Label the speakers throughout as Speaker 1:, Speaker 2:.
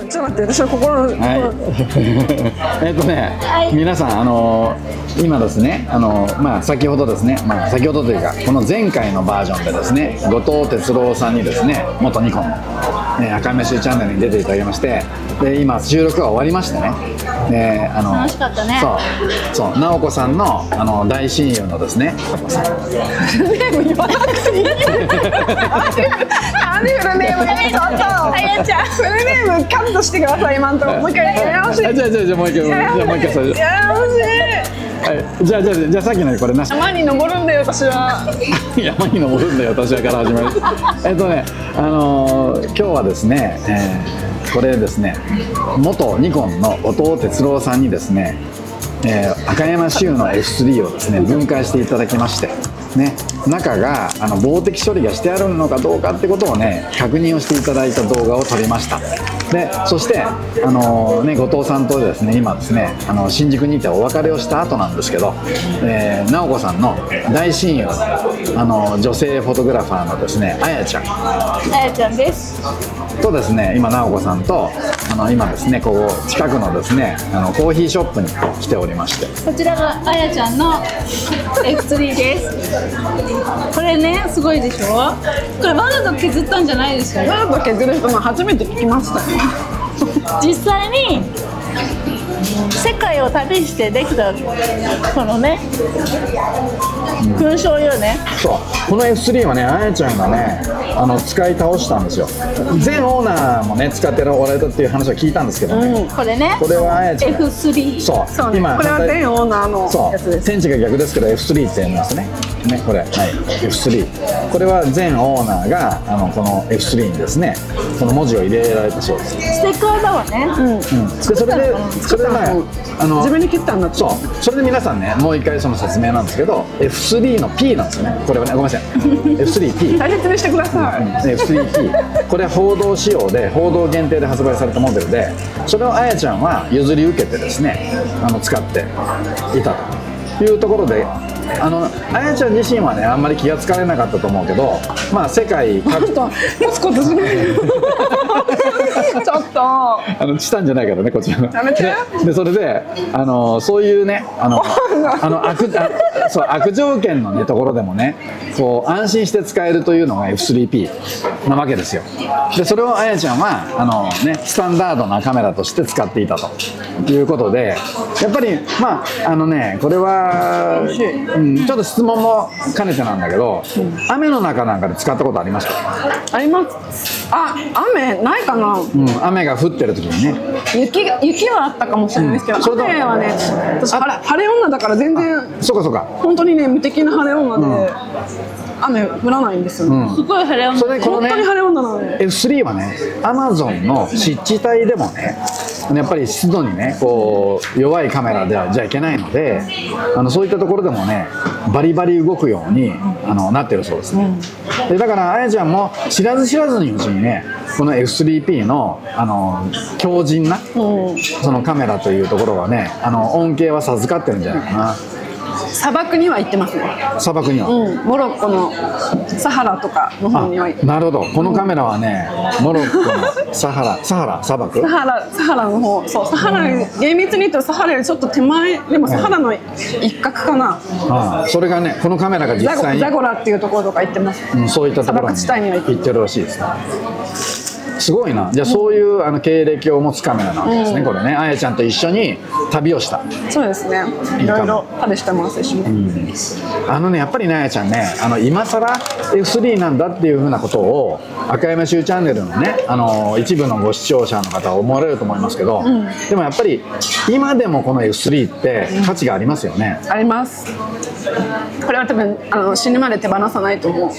Speaker 1: ちょっと待って、私の心の。
Speaker 2: 皆さん今ですね先ほどですね先ほどというかこの前回のバージョンでですね後藤哲郎さんにですね元ニコンの赤飯チャンネルに出ていただきまして、で今収録が終わりましてね、
Speaker 3: 楽しかったね。
Speaker 2: そう直子さんの大親友のですね
Speaker 1: フルネーム言わなくていいよ。なんでフルネーム言うの？あやちゃん、フルネームカットしてください。今んとこもう一回やり直し。
Speaker 2: じゃあもう一回それ。
Speaker 1: やり直し。
Speaker 2: じゃあさっきのこれなし。
Speaker 1: 山に登るんだよ私は。
Speaker 2: 山に登るんだよ私はから始まる。今日はですね、これですね元ニコンの後藤哲郎さんにですね、赤山周の F3 をですね分解していただきましてね、中が防滴処理がしてあるのかどうかってことをね確認をしていただいた動画を撮りました。でそして後藤さんとですね今ですね新宿にてお別れをした後なんですけど、直子さんの大親友女性フォトグラファーのですねあやちゃん
Speaker 3: です
Speaker 2: とですね今直子さんと今ですねここ近くのですねコーヒーショップに来ておりまして、
Speaker 3: こちらがあやちゃんの F3 です。これねすごいでしょ。これわざと削ったんじゃないですよ。
Speaker 1: わざと削る人も初めて聞きましたね。
Speaker 3: 実際に世界を旅してできたこのね勲章よね。
Speaker 2: そうこの F3 はねあやちゃんがね使い倒したんですよ。前オーナーもね使っておられたっていう話を聞いたんですけどね、
Speaker 3: これね
Speaker 2: これはあやちゃん
Speaker 3: F3
Speaker 1: そうね、今これは前オーナーのやつです。
Speaker 2: 天地が逆ですけど F3 って言いますね。これ、はい、F3 これは前オーナーがこの F3 にですねこの文字を入れられたそうです。
Speaker 3: ステッカーだわね。
Speaker 2: でそれで
Speaker 1: 自分に切ったんだって。
Speaker 2: そうそれで皆さんねもう一回その説明なんですけど F3 の P なんですよね。これはねごめんなさいF3P
Speaker 1: 大切にしてください。
Speaker 2: F3P これは報道仕様で報道限定で発売されたモデルで、それをあやちゃんは譲り受けてですね使っていたというところで、あやちゃん自身はねあんまり気が付かれなかったと思うけど、世界各地
Speaker 1: 持つことしないちょっと
Speaker 2: したんじゃないからねこちらの。
Speaker 1: やめて。
Speaker 2: でそれでそういうね悪条件のねところでもねこう安心して使えるというのが F3P なわけですよ。でそれをあやちゃんはスタンダードなカメラとして使っていたということで、やっぱりこれはちょっと質問も兼ねてなんだけど、雨の中なんかで使ったことありますか？
Speaker 1: あります。雨ないかな。
Speaker 2: 雨が降ってる時にね。
Speaker 1: 雪はあったかもしれないですけど、雨はね私晴れ女だから全然。
Speaker 2: そうか
Speaker 1: 本当にね無敵な晴れ女で。雨降らないんですよね。
Speaker 3: すごい晴れ女。
Speaker 1: 本当に晴れ女なので。
Speaker 2: F3 はね、アマゾンの湿地帯でもね、やっぱり湿度にね、こう弱いカメラではじゃいけないので、そういったところでもね、バリバリ動くようになってるそうですね。でだからあやちゃんも知らず知らずにうちにね、この F3P の強靭なそのカメラというところはね、恩恵は授かってるんじゃないかな。
Speaker 1: 砂漠には行ってますね。
Speaker 2: 砂漠には、
Speaker 1: モロッコのサハラとかの方には。
Speaker 2: なるほど。このカメラはね、モロッコの砂漠
Speaker 1: サハラの方。そう、サハラ厳密に言うとサハラよりちょっと手前でもサハラの一角かな。
Speaker 2: それがね、このカメラが実際に
Speaker 1: ザゴラっていうところとか行ってます。
Speaker 2: そういったところに行ってるらしいですね。すごいな。じゃあそういう経歴を持つカメラなわけですね、これね。あやちゃんと一緒に旅をした。
Speaker 1: そうですね。いろいろ旅してますしね。
Speaker 2: やっぱりねあやちゃんね今更 F3 なんだっていうふうなことを赤山州チャンネルのね一部のご視聴者の方は思われると思いますけど、でもやっぱり今でもこの F3 って価値がありますよね。
Speaker 1: あります。これは多分死ぬまで手放さないと思う。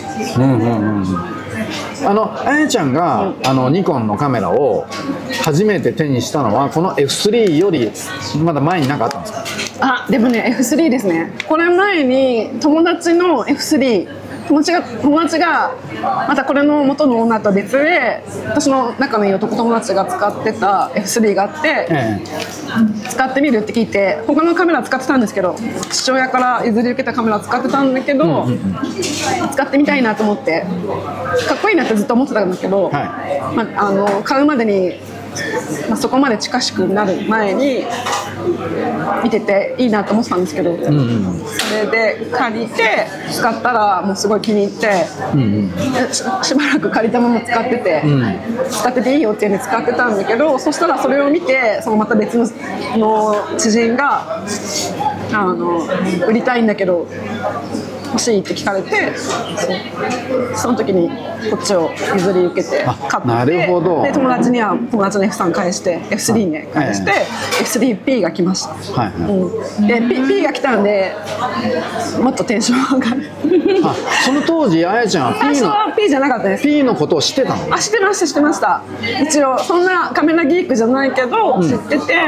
Speaker 2: あやちゃんがニコンのカメラを初めて手にしたのはこの F3 よりまだ前に何かあったんですか？
Speaker 1: でもね F3 ですね。これ前に友達の F3 友達がまたこれの元のオーナーと別で私の仲のいい男友達が使ってた F3 があって、使ってみるって聞いて他のカメラ使ってたんですけど、父親から譲り受けたカメラ使ってたんだけど、使ってみたいなと思ってかっこいいなってずっと思ってたんだけど、買うまでにまあ、そこまで近しくなる前に見てていいなと思ってたんですけど、それで借りて使ったらもうすごい気に入って、しばらく借りたまま使ってて、使ってていいよって言うんで使ってたんだけど、そしたらそれを見てそのまた別の知人が売りたいんだけど欲しいって聞かれて、その時にこっちを譲り受けて買って、
Speaker 2: なるほど。
Speaker 1: で友達には友達の F3 返して F3 に返して、F3P が来ました、で P が来たんでもっとテンション上がる
Speaker 2: その当時あやちゃんは
Speaker 1: P じゃなかったです。
Speaker 2: P のことを知ってたの？
Speaker 1: 知ってました知ってました。一応そんなカメラギークじゃないけど知ってて、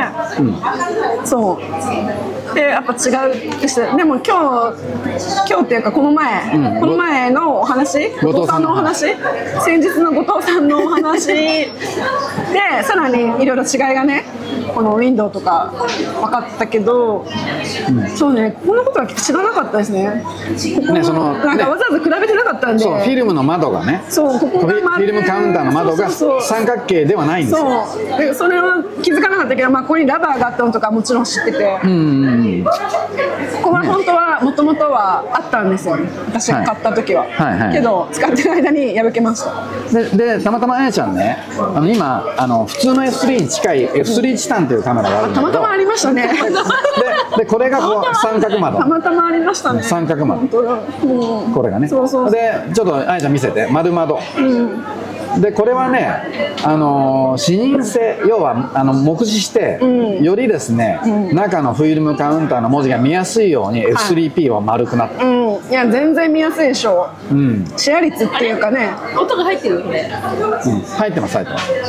Speaker 1: そうでやっぱ違うして、でも今日っていうかこの前のお話、後藤さんのお話、先日の後藤さんのお話でさらにいろいろ違いがね、このウィンドウとか分かったけど、そうね、このことは知らなかったですね。なんかわざわざ比べてなかったんで、
Speaker 2: そうフィルムの窓がね、
Speaker 1: そうここが
Speaker 2: フィルムカウンターの窓が三角形ではないんですよ。
Speaker 1: そうでそれは気づかなかったけど、まあ、ここにラバーがあったのとかもちろん知ってて、ここは本当はもともとはあったんですよ、私が買った時は、けど使ってる間に破けました。
Speaker 2: でたまたまあやちゃんね、今普通の F3 に近い F3 チタンというカメラがあるんだけど、
Speaker 1: たまたまありましたね
Speaker 2: でこれがこう三角窓、
Speaker 1: たまたまありましたね、
Speaker 2: 三角窓、これがね。でちょっとあやちゃん見せて、丸窓、でこれはね、視認性、要は目視して、よりですね、中のフィルムカウンターの文字が見やすいように F3P は丸くなった、
Speaker 1: いや全然見やすいでしょう、シェア率っていうかね。
Speaker 3: 音が入ってるこれ。
Speaker 2: 入ってます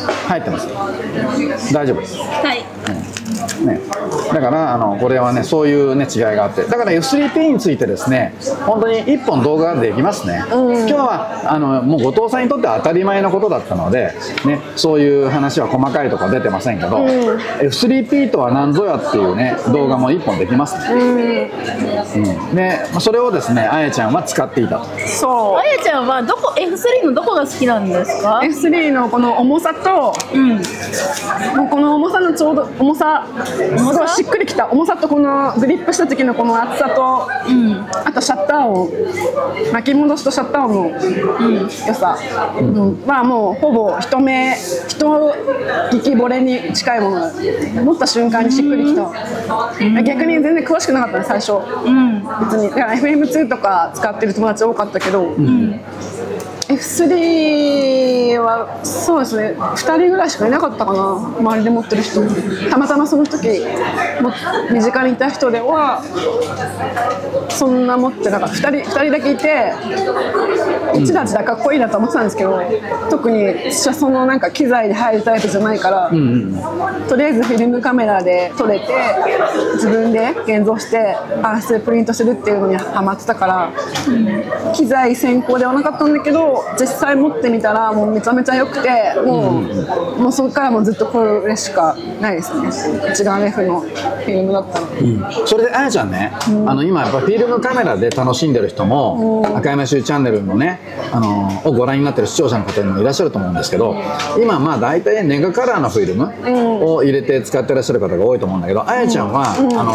Speaker 2: 大丈夫です。ね、だからこれはねそういうね違いがあって、だから F3P についてですね本当に1本動画ができますね。今日はもう後藤さんにとっては当たり前のことだったので、ね、そういう話は細かいところ出てませんけど、F3P とは何ぞやっていうね動画も1本できますね。でそれをですねあやちゃんは使っていたと。
Speaker 1: そう、
Speaker 3: あやちゃんはF3 のどこが好きなんですか？
Speaker 1: F3 のこの重さと、もうこの重さのちょうど重さすごいしっくりきた重さと、このグリップした時のこの厚さと、あとシャッター音、巻き戻しとシャッター音の良さ、まあもうほぼ人聞き惚れに近いもの、持った瞬間にしっくりきた。逆に全然詳しくなかったね最初、別にだから FM2 とか使ってる友達多かったけど、F3 はそうですね、2人ぐらいしかいなかったかな、周りで持ってる人。たまたまその時身近にいた人ではそんな持ってなかった。2人だけいて、一打かっこいいなと思ってたんですけど、特に私はそのなんか機材で入るタイプじゃないから、とりあえずフィルムカメラで撮れて自分で現像して暗室でプリントするっていうのにハマってたから、機材先行ではなかったんだけど実際持ってみたらもうめちゃめちゃ良くて、もうそこからもずっとこれしかないですね。一眼レフのフィルムだったの。
Speaker 2: それであやちゃんね、今やっぱフィルムカメラで楽しんでる人も、赤山修チャンネルのねをご覧になってる視聴者の方にもいらっしゃると思うんですけど、今まあ大体ネガカラーのフィルムを入れて使ってらっしゃる方が多いと思うんだけど、あやちゃんは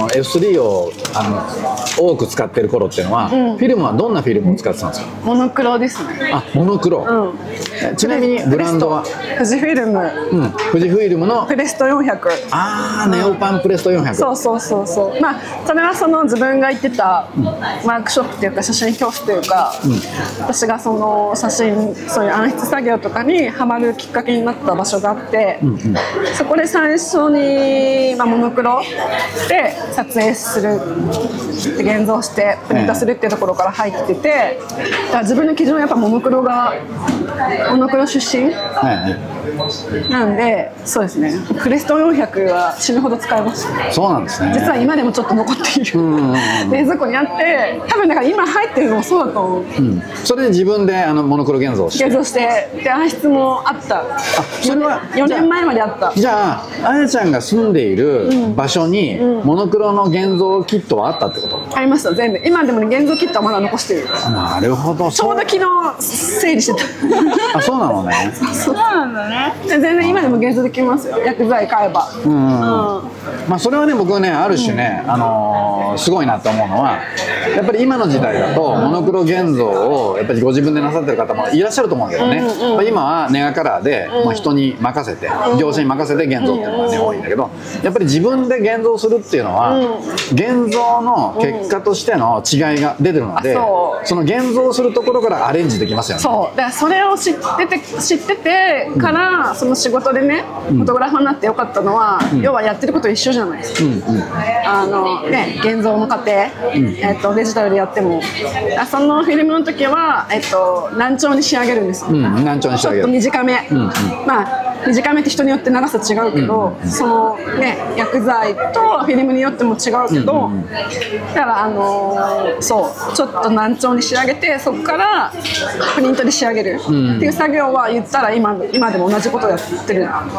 Speaker 2: F3 を多く使ってる頃っていうのは、フィルムはどんなフィルムを使ってたんですか？
Speaker 1: モノクロですね。
Speaker 2: あ、モノクロ。ちなみにブランドは
Speaker 1: 富士フィルム。
Speaker 2: 富士フィルムの
Speaker 1: プレスト400。
Speaker 2: ネオパンプレスト400。
Speaker 1: そう。まあそれはその自分が行ってたワークショップっていうか写真教室というか、私がその写真、そういう暗室作業とかにハマるきっかけになった場所があって、そこで最初にモノクロで撮影する、現像してプリントするっていうところから入ってて、だから自分の基準はやっぱモノクロ出身なんで、そうですね、プレスト400は死ぬほど使いました。
Speaker 2: そうなんですね。
Speaker 1: 実は今でもちょっと残っている冷蔵庫にあって、多分だから今入ってるのもそうだと思う。
Speaker 2: それで自分でモノクロ現像して、
Speaker 1: で暗室もあった。
Speaker 2: それは
Speaker 1: 4年前まであった。
Speaker 2: じゃああやちゃんが住んでいる場所にモノクロの現像キットはあったってこと？
Speaker 1: ありました、全部。今でもね、現像キットはまだ残してる。
Speaker 2: なるほど。
Speaker 1: ちょうど昨日整理してた。
Speaker 2: あ、そうなのね。
Speaker 3: そうなんだね。
Speaker 1: 全然今でも現像できますよ、薬剤買えば。
Speaker 2: まあそれはね、僕はね、ある種ね、すごいなと思うのは、やっぱり今の時代だとモノクロ現像をやっぱりご自分でなさってる方もいらっしゃると思うんだけどね、今はネガカラーで、まあ、人に任せて、業者に任せて現像っていうのがね、多いんだけど、やっぱり自分で現像するっていうのは、現像の結果としての違いが出てるので、その現像するところからアレンジできますよね。
Speaker 1: そうだからそれを知っててから、その仕事でね、フォトグラファーになってよかったのは、要はやってること一緒じゃないですか。現像の過程、デジタルでやっても、そのフィルムの時は、難聴に仕上げるんですよ。
Speaker 2: 難聴に仕上げる。
Speaker 1: ちょっと短め。まあ短めって人によって長さ違うけど、そのね、薬剤とフィルムによっても違うけど、だからそうちょっと難聴に仕上げて、そこからプリントで仕上げるっていう作業は言ったら今でも同じことをやってるから、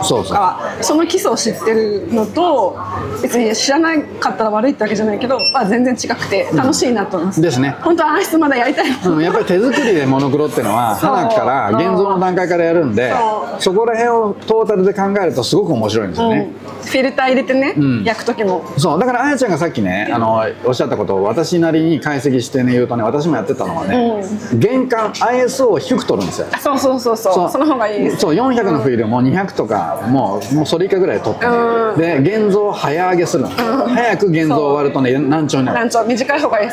Speaker 1: その基礎を知ってるのと、別に知らなかったら悪いってわけじゃないけど、まあ、全然違くて楽しいなと思います。
Speaker 2: ですね。
Speaker 1: 本当は暗室まだやりたい。
Speaker 2: やっぱり手作りでモノクロっていうのは花から現像の段階からやるんで、そこら辺をトータルで考えるとすごく面白いんですよね。
Speaker 1: フィルター入れてね、焼く時も。
Speaker 2: そうだから、あやちゃんがさっきね、おっしゃったことを私なりに解析してね言うとね、私もやってたのはね、原管 ISO を低く取るんですよ。
Speaker 1: その方がいいです。
Speaker 2: そう、400のフィルムを200とかもうそれ以下ぐらい取ってね、で現像を早上げするの。早く現像終わるとね、難聴になる。
Speaker 1: 難聴短い方がいいです。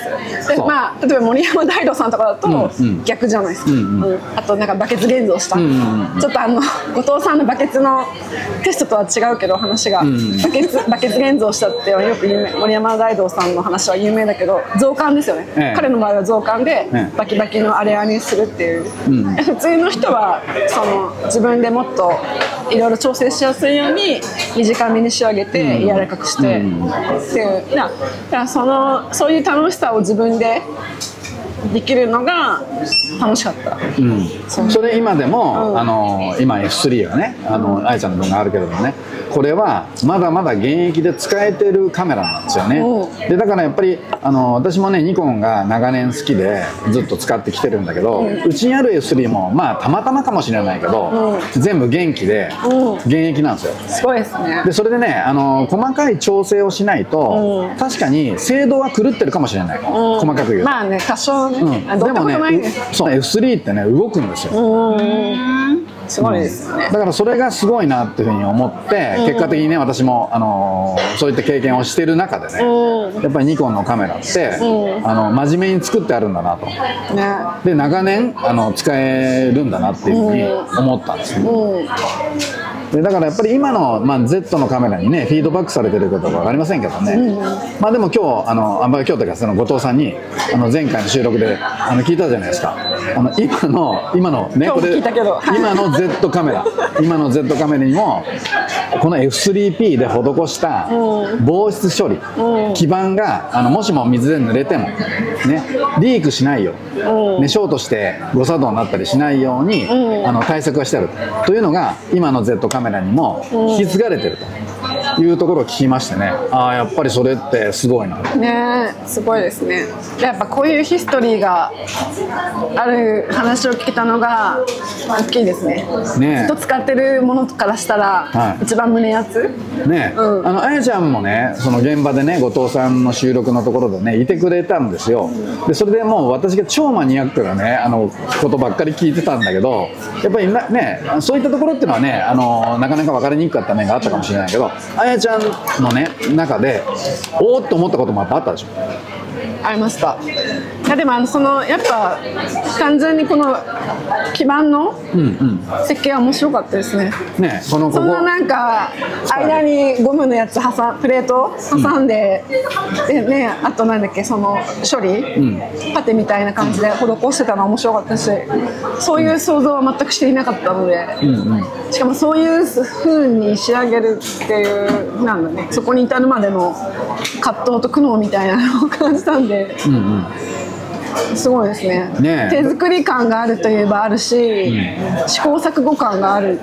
Speaker 1: で、まあ例えば森山大道さんとかだと逆じゃないですか。あとなんかバケツ現像した、ちょっと後藤さんのバケツのテストとは違うけど話が、バケツ現像したってよく有名、森山大道さんの話は有名だけど、増刊ですよね。彼の場合は増刊でバキバキのあれにするっていう。普通の人は自分でもっといろいろ調整しやすいように短めに仕上げて柔らかくしてっていう、だからそういう楽しさを自分でできるのが楽しかった。
Speaker 2: それ今でも、今 F3 がね、あやちゃんの分があるけれどもね、これはまだまだ現役で使えてるカメラなんですよね。でだからやっぱり私もね、ニコンが長年好きでずっと使ってきてるんだけど、うちにある F3 もまあたまたまかもしれないけど、全部元気で現役なんですよ。
Speaker 1: すごいですね。
Speaker 2: でそれでね、細かい調整をしないと、確かに精度は狂ってるかもしれない、細かく言うと。
Speaker 1: まあね、多少ね。
Speaker 2: でもね、そう F3 ってね動くんですよ。
Speaker 1: すごいですよね。
Speaker 2: だからそれがすごいなっていうふうに思って、結果的にね、私もそういった経験をしている中でね、やっぱりニコンのカメラって真面目に作ってあるんだなと、で長年使えるんだなっていうふうに思ったんですよ。でだからやっぱり今の、Z のカメラにねフィードバックされてることは分かりませんけどね、まあでも今日今日というかその後藤さんに前回の収録で聞いたじゃないですか。今のね、これ今の Z カメラにもこの F3P で施した防湿処理、基板がもしも水で濡れてもねリークしないよう、ね、ショートして誤作動になったりしないように対策がしてあるというのが今の Z カメラにも引き継がれてるというところを聞きましてね、やっぱりそれってすごいな
Speaker 1: ね。すごいですね。やっぱこういうヒストリーがある話を聞けたのが大きいですね。ずっと使ってるものからしたら一番胸熱ね。
Speaker 2: あやちゃんもね、その現場でね後藤さんの収録のところでねいてくれたんですよ。でそれでもう私が超マニアックなねことばっかり聞いてたんだけど、やっぱりねそういったところっていうのはねなかなか分かりにくかった面があったかもしれないけど、あやちゃんのね中でおーっと思ったこともやっぱあったでしょ。
Speaker 1: ありました。いやでもやっぱ完全にこの基板の設計は面白かったですね。そんななんか間にゴムのやつプレート挟んで、でね、あとなんだっけその処理、パテみたいな感じで施してたのは面白かったし、そういう想像は全くしていなかったので、しかもそういう風に仕上げるっていうなんだね、そこに至るまでの葛藤と苦悩みたいなのを感じたんで。すごいですね。手作り感があるといえばあるし、試行錯誤感がある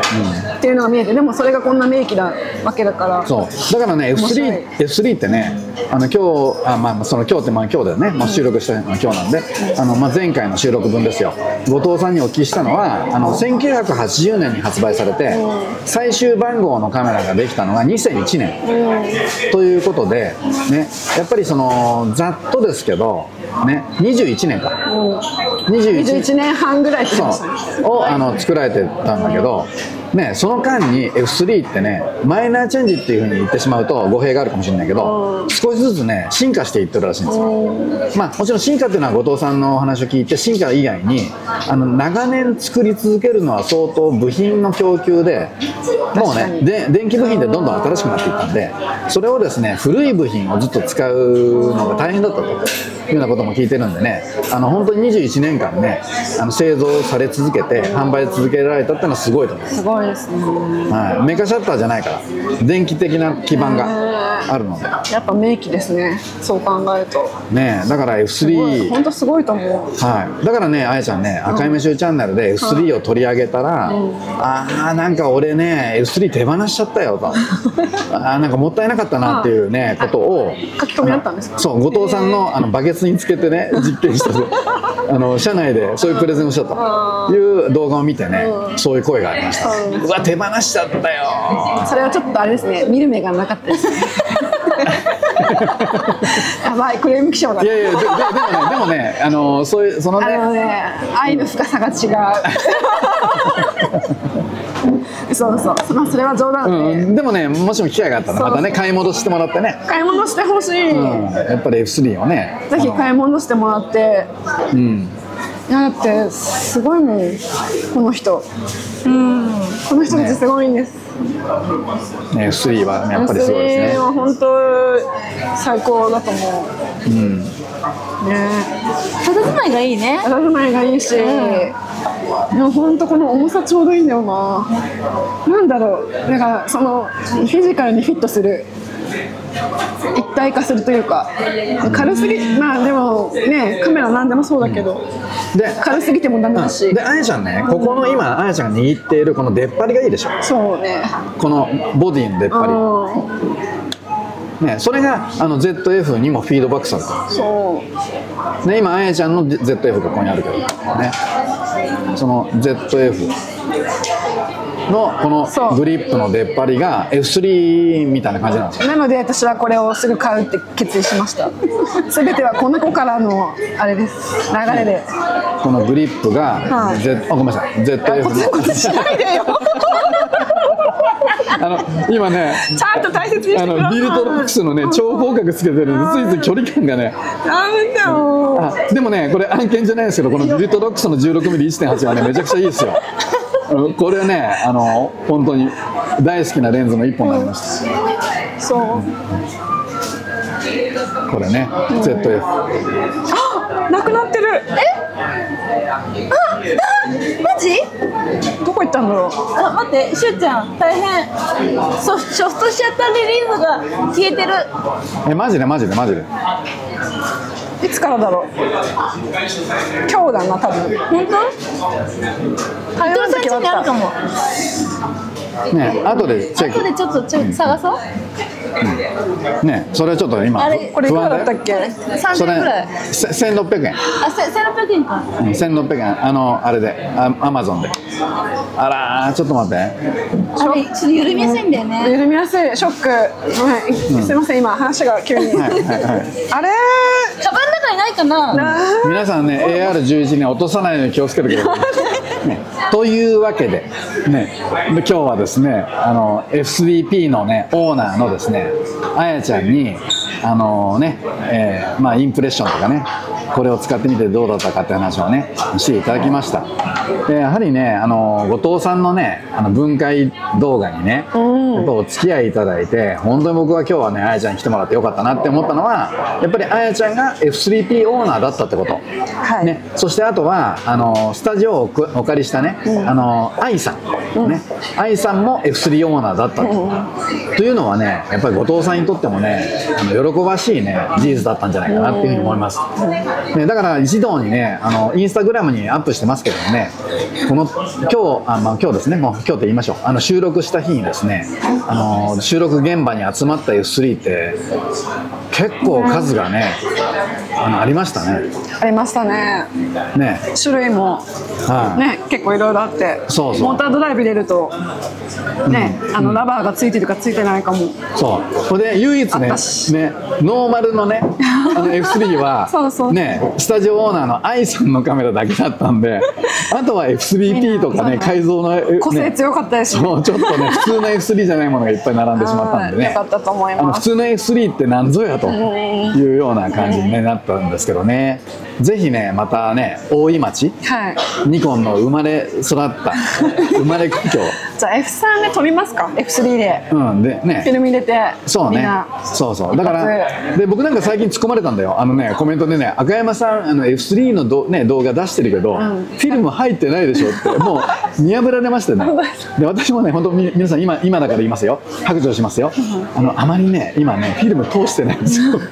Speaker 1: っていうのが見えて、でもそれがこんな名機なわけだから。
Speaker 2: そうだからね F3 ってね今日その今日って今日だよね、もう収録したのが今日なんで、前回の収録分ですよ。後藤さんにお聞きしたのは1980年に発売されて、最終番号のカメラができたのが2001年、ということでね、やっぱりそのざっとですけどね、21年か、
Speaker 1: 21年半ぐらいって言ってましたね。
Speaker 2: を作られてたんだけど、ね、その間に F3 ってね、マイナーチェンジっていうふうに言ってしまうと語弊があるかもしれないけど、少しずつね進化していってるらしいんですよ。もちろん進化っていうのは後藤さんのお話を聞いて、進化以外に長年作り続けるのは相当部品の供給でもうね電気部品でどんどん新しくなっていったんで、それをですね古い部品をずっと使うのが大変だったというようなことも聞いてるんでね、本当に21年間ね製造され続けて販売続けられたっていうのはすごいと思います。
Speaker 1: すごいですね。
Speaker 2: はい、メカシャッターじゃないから電気的な基盤があるので、
Speaker 1: やっぱ名機ですね、そう考えると
Speaker 2: ね。だから F3
Speaker 1: 本当すごいと思う。
Speaker 2: はい、だからね、あやちゃんね、赤い飯チャンネルで F3 を取り上げたら、なんか俺ね F3 手放しちゃったよとなんかもったいなかったなっていうねことを
Speaker 1: 書き込みあったんですか。そう、
Speaker 2: 後藤さんのバケツにつけてね実験した社内でそういうプレゼンをしたという動画を見てね、そういう声がありました。うわ手放しちゃったよ。
Speaker 1: それはちょっとあれですね、見る目がなかったですね。やばい、クレーム来ちゃうだ。
Speaker 2: いやいや、でもね、そういうそのね、
Speaker 1: 愛の深さが違う。そう、それは冗談で。
Speaker 2: でもね、もしも機会があったらまたね買い戻してもらってね。
Speaker 1: 買い戻してほしい。
Speaker 2: やっぱり F3 をね。
Speaker 1: ぜひ買い戻してもらって。いやだってすごいもん、この人。この人たちすごいんです。
Speaker 2: F3 はやっぱりすごいですね。
Speaker 1: F3 は本当最高だと思う。
Speaker 3: 佇まいがいいね。
Speaker 1: 佇まいがいいし、でも本当この重さちょうどいいんだよな。なんだろう、だからそのフィジカルにフィットする。一体化するというか、軽すぎ、でもね、カメラなんでもそうだけど、軽すぎてもダメだし。
Speaker 2: で、あやちゃんね、ここの今あやちゃんが握っているこの出っ張りがいいでしょ。
Speaker 1: そうね。こ
Speaker 2: のボディの出っ張り。ね、それがZF にもフィードバックされてる。
Speaker 1: そう。
Speaker 2: で、今あやちゃんの ZF がここにあるけどね、その ZF。のこのグリップの出っ張りが F3 みたいな感じなんですよ。
Speaker 1: なので私はこれをすぐ買うって決意しました。全てはこの子からのあれです、流れで。
Speaker 2: このグリップが、ごめんなさい ZF の
Speaker 1: しないでよ。
Speaker 2: 今ね
Speaker 1: ちゃんと大切にしてください。
Speaker 2: ビルトロックスのね超広角つけてるんで、ついつい距離感がね。
Speaker 1: ダメだよ。
Speaker 2: でもねこれ案件じゃないですけど、このビルトロックスの 16mm1.8 はねめちゃくちゃいいですよ。これね本当に大好きなレンズの一本になりました。
Speaker 1: そう。
Speaker 2: これね ZF。
Speaker 1: なくなってる。マジ？どこ行ったんだろう。
Speaker 3: 待って、しゅうちゃん大変。ソフトシャッターリリーズが消えてる。
Speaker 2: マジで。
Speaker 1: いつからだろう。今日だな多分。
Speaker 3: 本当？伊藤さん家にあるかも。
Speaker 2: ね、後でチェック。
Speaker 3: 後でちょっと探そう。
Speaker 2: ね、それはちょっと今
Speaker 1: これいくらだったっけ
Speaker 3: ？3000円ぐらい。
Speaker 2: 1600円。
Speaker 3: 1600円か。
Speaker 2: 1600円、あれでアマゾンで。あらちょっと待って。
Speaker 3: ちょっと緩みやすいんだよね。
Speaker 1: 緩みやすい、ショック。すいません、今話が急に。あれ？
Speaker 3: カバンの中にないかな。
Speaker 2: 皆さんね AR11 ね落とさないように気をつけてください。というわけでね、今日はですねF3P のねオーナーのですねあやちゃんにインプレッションとかね、これを使ってみてどうだったかって話をねしていただきました。でやはりね後藤さんのね分解動画にね、やっぱお付き合いいただいて、本当に僕は今日はねあやちゃんに来てもらってよかったなって思ったのは、やっぱりあやちゃんが F3P オーナーだったってこと、ね、そしてあとはスタジオをお借りしたね愛さんね、愛さんも F3 オーナーだったというのはね、やっぱり後藤さんにとってもね喜ばしいね事実だったんじゃないかなっていうふうに思います、ね、だから一堂にねインスタグラムにアップしてますけどね、この今日ですね、もう今日って言いましょう、収録した日にですね収録現場に集まった F3 って結構数がねありましたね。
Speaker 1: ありましたね。
Speaker 2: ね、
Speaker 1: 種類も、ね、結構いろいろあって、
Speaker 2: そうそう、
Speaker 1: モータードライブ入れるとね、ラバーがついてるかついてないかも。
Speaker 2: そう、これで唯一ねノーマルのねF3 はねスタジオオーナーの愛さんのカメラだけだったんで、あとは F3P とかね改造の、
Speaker 1: 個性強かったですね。
Speaker 2: そうちょっとね普通の F3 じゃないものがいっぱい並んでしまったんでね、
Speaker 1: よかったと思います。
Speaker 2: 普通の F3 って何ぞやというような感じに、ね、なったんですけどね、ぜひねまたね大井町、ニコンの生まれ育った生まれ故郷
Speaker 1: じゃあ F3 で撮りますか、 F3 で、
Speaker 2: でね、
Speaker 1: フィルム入れて、
Speaker 2: そうね、そうだからで僕なんか最近突っ込まれたんだよ、コメントでね、赤山さんF3 の動画出してるけど、フィルム入ってないでしょってもう見破られましたね。で私もね本当皆さん今だから言いますよ、白状しますよ、あまりね今ねフィルム通してないんですよもう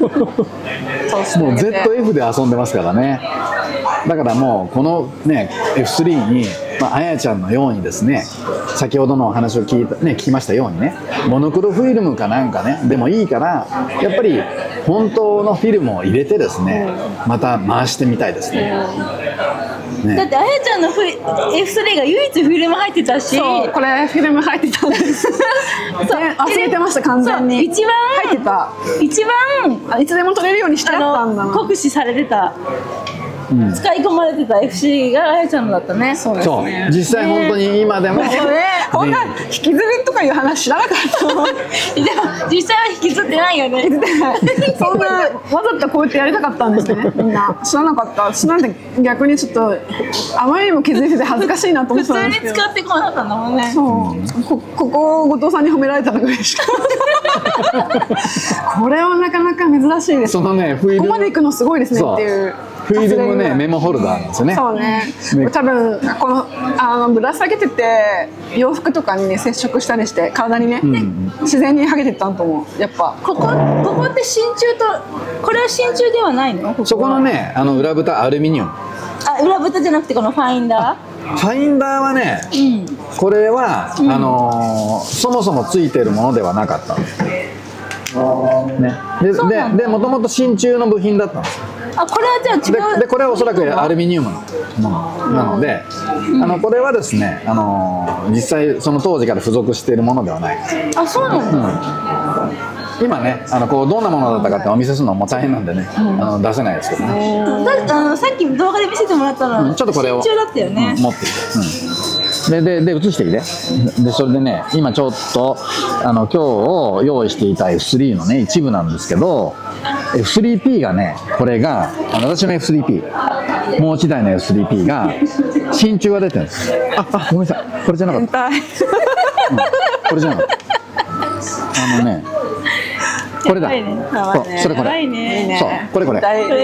Speaker 2: ZF で遊んでますからね。だからもうこのね F3 にあやちゃんのようにですね、先ほどのお話を聞きましたようにね、モノクロフィルムかなんかねでもいいから、やっぱり本当のフィルムを入れてですね、また回してみたいですね。
Speaker 3: だってあやちゃんのF3 が唯一フィルム入ってたし、
Speaker 1: そうこれフィルム入ってたんです忘れてました、完全に
Speaker 3: 一番
Speaker 1: 入ってた、
Speaker 3: 一番
Speaker 1: いつでも撮れるようにしてあったんだな、
Speaker 3: 酷使されてた、使い込まれてた FC があやちゃんのだったね。
Speaker 1: そうですね、
Speaker 2: 実際本当に今でも
Speaker 1: こんな引きずりとかいう話知らなかったでも
Speaker 3: 実際は引きずってないよね
Speaker 1: そんなわざとこうやってやりたかったんですね、みんな知らなかった。私なんて逆にちょっとあまりにも削りてて恥ずかしいなと思ってたんですけど、
Speaker 3: 普通に使ってこなかったんだもんね。
Speaker 1: そうここ後藤さんに褒められたのぐらいしかこれはなかなか珍しいです。
Speaker 2: そのね
Speaker 1: ここまで行くのすごいですねっていう。
Speaker 2: フィルムねメモホルダーなんですよね。
Speaker 1: そうね。多分このぶら下げてて洋服とかにね接触したりして体にね、自然に剥げてったんと思う。やっぱ
Speaker 3: ここって真鍮と、これは真鍮ではないの？
Speaker 2: そこのね裏蓋アルミニウム。
Speaker 3: 裏蓋じゃなくてこのファインダ
Speaker 2: ー。ファインダーはね、これはそもそもついてるものではなかったんです。ね、でもともと真鍮の部品だったんですよ。
Speaker 3: これはじゃあ違う。
Speaker 2: でこれはおそらくアルミニウムのものなので、これはですね実際その当時から付属しているものではない。
Speaker 3: あ、そうなんだ。
Speaker 2: 今ねこうどんなものだったかってお見せするのも大変なんでね出せないですけどね。
Speaker 3: さっき動画で見せてもらったのは
Speaker 2: ちょっとこれを
Speaker 3: 真鍮だったよね。
Speaker 2: 持ってきて、で映してきて、でそれでね今ちょっと今日用意していた F3 のね一部なんですけど、F3P がね、これが私の F3P もう一台の F3P が真鍮が出てるんです。ごめんなさい、これじゃなかった、これじゃなかった、ねこれだ、そうそれこれ、そうこれこの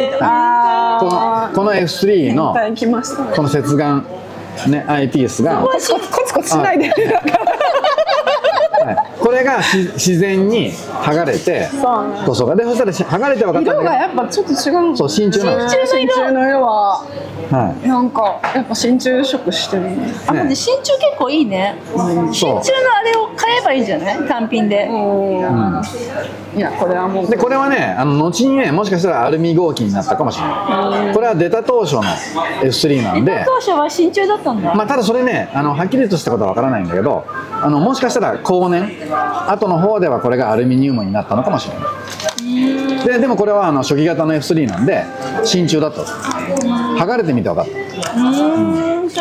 Speaker 2: F3 のこの接眼ねアイピースが
Speaker 1: コツコツしないで
Speaker 2: これが自然に剥がれて、塗装がで、そしたら剥がれて分かったんだけど、
Speaker 1: 色がやっぱちょっと違うんです。
Speaker 2: そう真鍮なんです。
Speaker 1: 真鍮の色はなんかやっぱ真鍮色してるね。
Speaker 3: 真鍮結構いいね。真鍮のあれを買えばいいんじゃない？単品で。
Speaker 1: いやこれはもう
Speaker 2: でこれはね後にねもしかしたらアルミ合金になったかもしれない。これは出た当初の F3 なんで。
Speaker 3: 出た当初は真鍮だったんだ。
Speaker 2: ただそれねはっきりとしたことは分からないんだけど、もしかしたら後年後の方ではこれがアルミニウムになったのかもしれない。でもこれは初期型の F3 なんで真鍮だった。剥がれてみて分かった。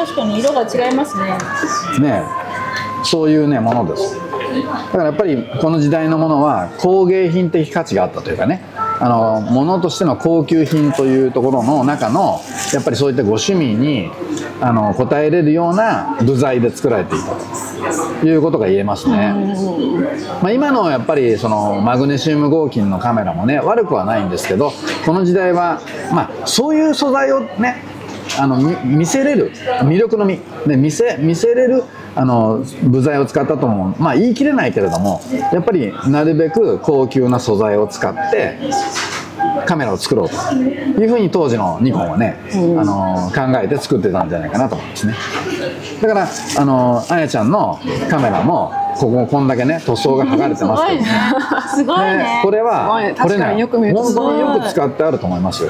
Speaker 3: 確かに色が違いますね。
Speaker 2: ね、そういうねものです。だからやっぱりこの時代のものは工芸品的価値があったというかね、ものとしての高級品というところの中のやっぱりそういったご趣味に応えれるような部材で作られていたということが言えますね。今のやっぱりそのマグネシウム合金のカメラもね悪くはないんですけど、この時代はそういう素材をね見せれる魅力ので見せれる部材を使ったともまあ言い切れないけれども、やっぱりなるべく高級な素材を使ってカメラを作ろうというふうに当時のニコンはね、考えて作ってたんじゃないかなと思いますね。だからあやちゃんのカメラもこんだけね塗装が剥がれてますけどね、
Speaker 3: すごいね。
Speaker 2: これはこれね本当によく使ってあると思いますよ。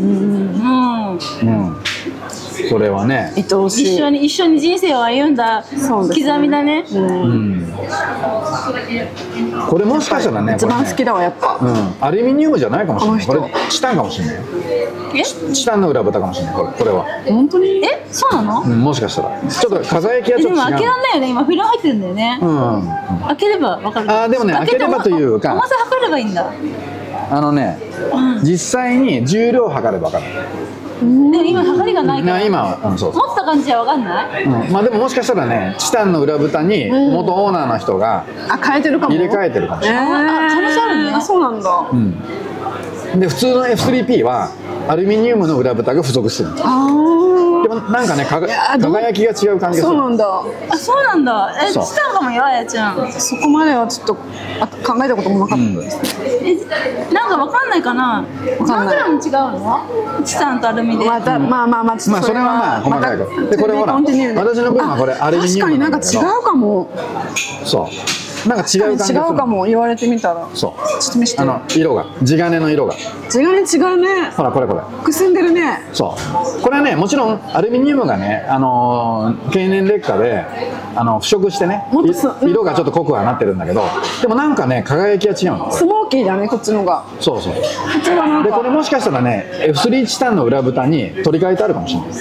Speaker 2: これはね
Speaker 3: 一緒に人生を歩んだ刻みだね。
Speaker 2: これもしかしたらね
Speaker 1: 一番好きだわやっぱ。
Speaker 2: アルミニウムじゃないかもしれない。これチタンかもしれない。チタンの裏蓋かもしれない。これは
Speaker 1: 本当に？
Speaker 3: そうなの？
Speaker 2: もしかしたらちょっと輝きはちょっと違う。
Speaker 3: でも開けらんないよね。今フィルム入ってるんだよね。開ければわかる。
Speaker 2: でもね開ければというか
Speaker 3: 重さ測ればいいんだ。
Speaker 2: 実際に重量測ればわかる。
Speaker 3: でも今測りがないから。
Speaker 2: 今そう
Speaker 3: 持った感じはわかんない？
Speaker 2: まあでももしかしたらねチタンの裏蓋に元オーナーの人が
Speaker 1: 変えてるかも。
Speaker 2: 入れ替えてるかもしれない。
Speaker 3: 可能性あるね。
Speaker 1: そうなんだ。
Speaker 2: で普通の F3P はアルミニウムの裏蓋が付属してるんです。でもなんかね輝きが違う感じがする。
Speaker 1: そうなんだ。
Speaker 3: そうなんだ。チタンかもよあやちゃん。
Speaker 1: そこまではちょっと考えたこともなかったです。
Speaker 3: なんかわかんないかな。何グラム違うの？チタンとアルミで。
Speaker 1: まあ
Speaker 2: それはまあ細かいこと。でこれほら私の分はこれアルミニウムなんだけど。
Speaker 1: 確かになんか違うかも。
Speaker 2: そう。なんか違う感じ。
Speaker 1: 違うかも言われてみたら。
Speaker 2: そう。
Speaker 1: ちょっと見せて。
Speaker 2: 色が地金の色が。
Speaker 1: 地金違うね。
Speaker 2: ほらこれ。
Speaker 1: くすんでるね。
Speaker 2: そう。これはねもちろんアルミニウムがね経年劣化で腐食してね色がちょっと濃くはなってるんだけど、でもなんかね輝きが違うの。
Speaker 1: スモーキーだねこっちのが。
Speaker 2: そう。でこれもしかしたらね F3 チタンの裏蓋に取り替えてあるかもしれない。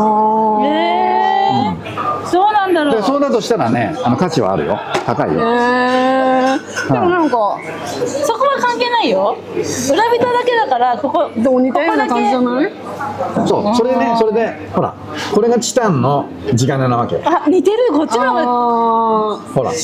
Speaker 3: そうなんだろう。
Speaker 2: でそうだとしたらね価値はあるよ。高いよ。
Speaker 1: でもなんか
Speaker 3: そこは関係ないよ。裏蓋だけだからここ
Speaker 1: でも似たような感じじゃない？
Speaker 2: そうそれでほらこれがチタンの地金なわけ。
Speaker 3: 似てるこっちの方が。
Speaker 2: ほら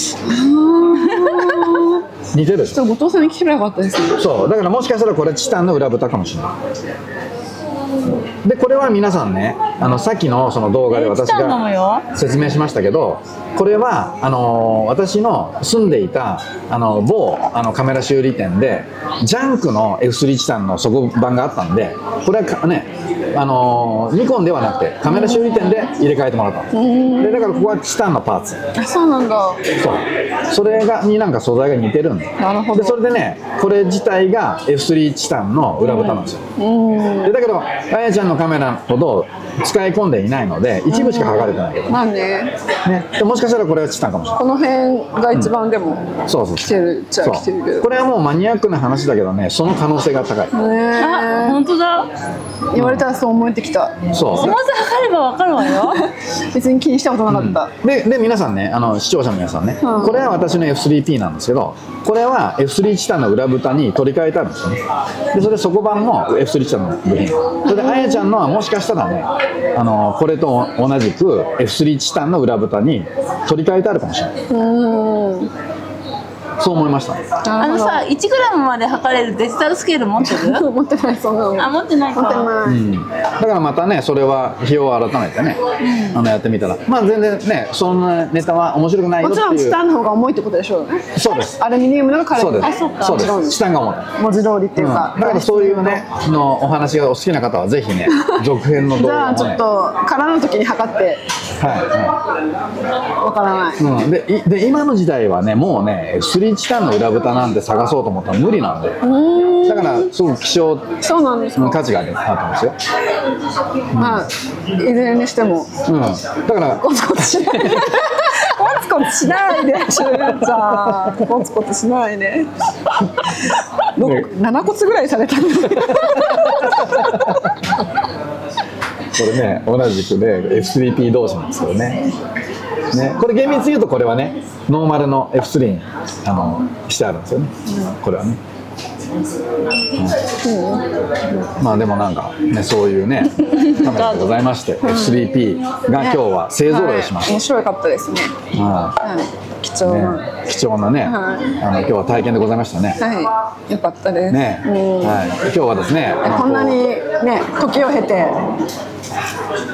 Speaker 2: 似てるでしょ。
Speaker 1: 後藤さんに聞けばよかったですね。
Speaker 2: そうだからもしかしたらこれチタンの裏蓋かもしれない。でこれは皆さんねさっきのその動画で私が説明しましたけど、これは私の住んでいた某カメラ修理店でジャンクの F3 チタンの底板があったんで、これはねニコンではなくてカメラ修理店で入れ替えてもらったの。でだからここはチタンのパーツ。
Speaker 1: そうなんだ。
Speaker 2: それになんか素材が似てるんで。
Speaker 1: なるほど。
Speaker 2: でそれでねこれ自体が F3 チタンの裏蓋なんですよ。でだけどあやちゃんのカメラほど使い込んでいないので一部しか剥がれてないけど
Speaker 1: ね。
Speaker 2: でもしかしたらこれはチタンかもしれない。
Speaker 1: この辺が一番でも来てるっちゃ来てるけど、
Speaker 2: これはもうマニアックな話だけどねその可能性が高い。
Speaker 3: 本当だ。
Speaker 1: 言われたらそう思えてきた。
Speaker 3: 重さ測れば分かるわよ。
Speaker 1: 別に気にしたことなかった。
Speaker 2: で皆さんね視聴者の皆さんね、これは私の F3P なんですけど、これは F3 チタンの裏蓋に取り替えてあるんですよね。でそれ底板も F3 チタンの部品。それであやちゃんのはもしかしたらねこれと同じく F3 チタンの裏蓋に取り替えてあるかもしれない。そう思いました。
Speaker 3: さ、1グラムまで測れるデジタルスケール持ってる？
Speaker 1: 持ってない、そんなの。
Speaker 3: 持ってないか。
Speaker 1: 持ってない。
Speaker 2: だからまたね、それは日を改めてね、やってみたら、まあ全然ね、そんなネタは面白くないよっていう。
Speaker 1: もちろんチタンの方が重いってことでしょうね。
Speaker 2: そうです。
Speaker 1: アルミニウムの軽い。
Speaker 2: そうです。そうです。チタンが重い。
Speaker 1: 文字通りっていうか。
Speaker 2: だからそういうねお話がお好きな方はぜひね、続編の動画をね。
Speaker 1: じゃあちょっと空の時に測って。わからない。
Speaker 2: で今の時代はね、もうね、3チタンの裏蓋なんて探そうと思ったら無理なんで。だからすごく希少価値があるんですよ。
Speaker 1: まあいずれにしても。
Speaker 2: だから
Speaker 1: コツコツしないで。コツコツしないで。しゅうちゃん。コツコツしないで。7骨ぐらいされたんですけど。
Speaker 2: これね、同じくね F3P 同士なんですけどね。これ厳密に言うとこれはねノーマルの F3 にしてあるんですよね。これはね。まあでもなんかね、そういうねカメラでございまして F3P が今日は勢ぞろいしました。
Speaker 1: 面白かったですね。貴重
Speaker 2: なね、今日は体験でございましたね。
Speaker 1: はい、よかったです。
Speaker 2: ね、今日はですね、
Speaker 1: こんなにね時を経て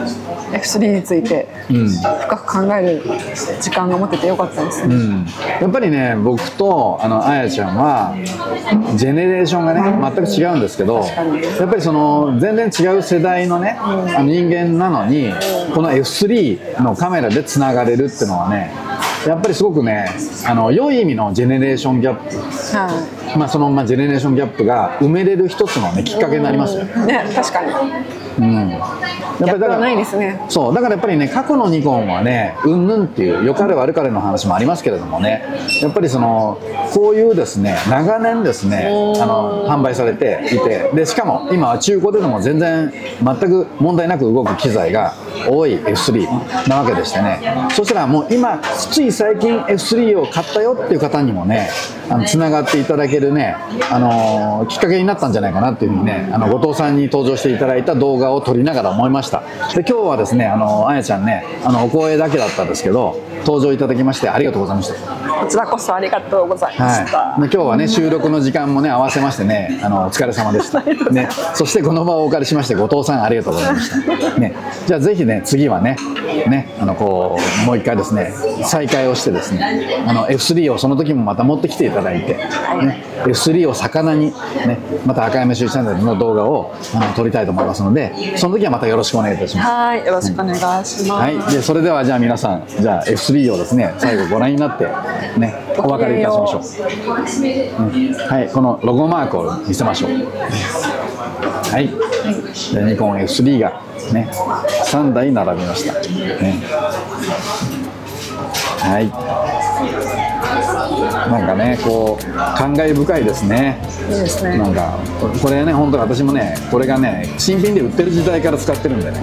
Speaker 1: F3 について深く考える時間が持ててよかったですね。
Speaker 2: やっぱりね、僕とあやちゃんはジェネレーションがね全く違うんですけど、やっぱりその全然違う世代のね人間なのに、この F3 のカメラでつながれるっていうのはね、やっぱりすごくね、良い意味のジェネレーションギャップ、そのジェネレーションギャップが埋めれる一つのねきっかけになりますよ
Speaker 1: ね。確かに。
Speaker 2: やっぱりだから
Speaker 1: ないですね。
Speaker 2: そうだからやっぱりね、過去のニコンはねうんぬんっていう良かれ悪かれの話もありますけれどもね、やっぱりそのこういうですね長年ですね販売されていて、でしかも今は中古でも全然全く問題なく動く機材が多い F3 なわけでしてね、そしたらもう今つい最近 F3 を買ったよっていう方にもねつながっていただけるねきっかけになったんじゃないかなっていうふうにね、後藤さんに登場していただいた動画を撮りながら思いました。で今日はですねあやちゃんねお声だけだったんですけど登場いただきましてありがとうございました。
Speaker 1: こちらこそありがとうございました。
Speaker 2: で今日はね収録の時間もね合わせましてねお疲れ様でした、ね、そしてこの場をお借りしまして後藤さんありがとうございました、ね、じゃあぜひね次はねこうもう一回ですね再開をしてですねF3 をその時もまた持ってきていただいて、ね、F3 を魚に、ね、また赤山修チャンネルの動画を撮りたいと思いますので、その時はまたよろしくお願いいたします。
Speaker 1: はい、よろしくお願いします。
Speaker 2: はい、でそれではじゃあ皆さんじゃあ F3 をですね最後ご覧になってねお別れいたしましょう。はい、このロゴマークを見せましょう。はい、でニコン F3 がね3台並びました、ね、はい、なんかねこう感慨深いですね。
Speaker 1: いいですね。
Speaker 2: なんかこれね本当に私もねこれがね新品で売ってる時代から使ってるんでね、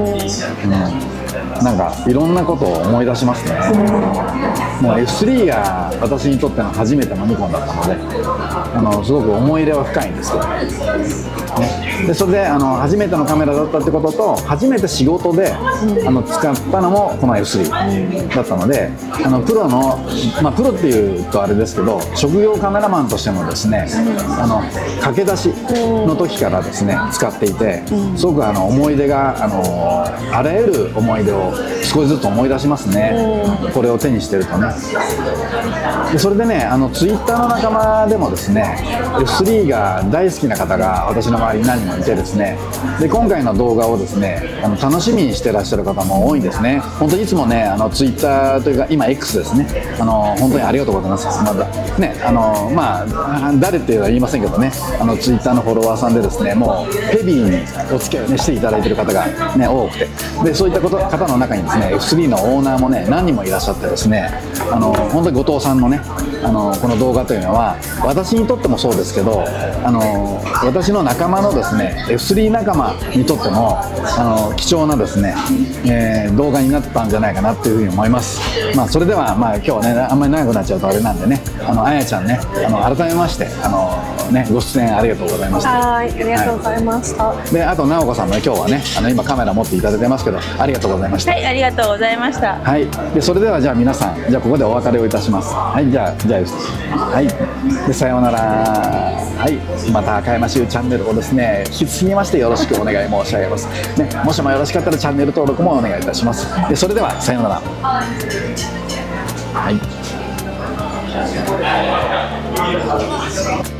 Speaker 2: なんかいろんなことを思い出しますね。もう F3 が私にとっての初めてのニコンだったのですごく思い入れは深いんですけど、ね、でそれで初めてのカメラだったってことと初めて仕事で使ったのもこの F3 だったのでプロの、プロっていうとあれですけど職業カメラマンとしてもですね駆け出しの時からですね使っていて、すごく思い出があらゆる思い出を少しずつ思い出しますね。これを手にしてるとね。でそれでねツイッターの仲間でもですね F3 が大好きな方が私の周りに何人もいてですね、で今回の動画をですね楽しみにしてらっしゃる方も多いんですね。本当にいつもねツイッターというか今 X ですね本当にありがとうございます。まだね誰っていうのは言いませんけどねツイッターのフォロワーさんでですねもうヘビーにお付き合いを、ね、していただいている方が、ね、多くて、でそういった方の中にですね F3 のオーナーもね何人もいらっしゃってですね本当に後藤さんのねこの動画というのは私にとってもそうですけど私の仲間のですね F3 仲間にとっても貴重なですね、動画になったんじゃないかなというふうに思います。それでは今日ねあんまり長くなっちゃうとあれなんでねあやちゃんね改めましてご出演ありがとうございました。
Speaker 1: はい、ありがとうございました。
Speaker 2: であと直子さんも、ね、今日はね今カメラ持っていただいてますけどありがとうございました。
Speaker 3: はい、ありがとうございました。
Speaker 2: はい、でそれではじゃあ皆さんじゃあここでお別れをいたします。はい、じゃあはい、でさようなら。はい、また赤山修チャンネルをですね引き継ぎましてよろしくお願い申し上げます、ね、もしもよろしかったらチャンネル登録もお願いいたします。でそれではさようなら。はい。